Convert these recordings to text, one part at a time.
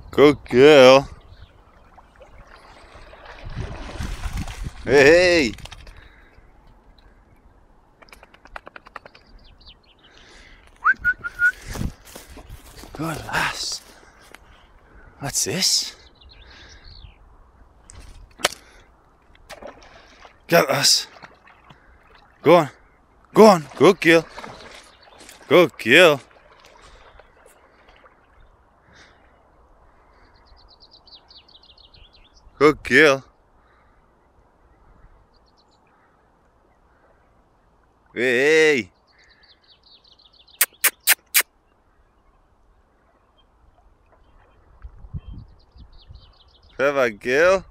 Good girl. Hey. Good lass. What's this? Get us. Go on. Go on. Good girl. Good girl. Good girl. Hey. Clever girl.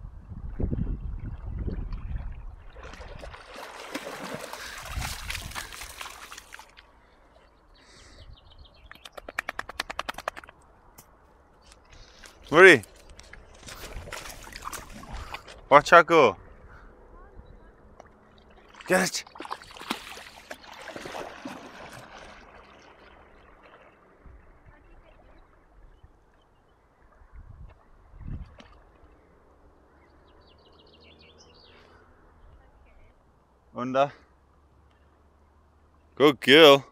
Murray. Watch her go. Get it. Under. Good girl.